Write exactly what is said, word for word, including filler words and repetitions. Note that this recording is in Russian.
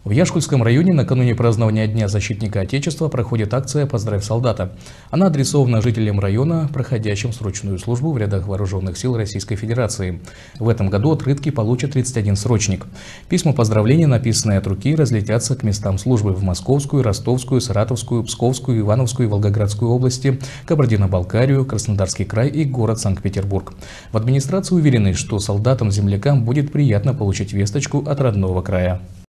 В Яшкульском районе накануне празднования Дня защитника Отечества проходит акция «Поздравь солдата». Она адресована жителям района, проходящим срочную службу в рядах вооруженных сил Российской Федерации. В этом году открытки получит тридцать один срочник. Письма поздравления, написанные от руки, разлетятся к местам службы в Московскую, Ростовскую, Саратовскую, Псковскую, Ивановскую и Волгоградскую области, Кабардино-Балкарию, Краснодарский край и город Санкт-Петербург. В администрации уверены, что солдатам-землякам будет приятно получить весточку от родного края.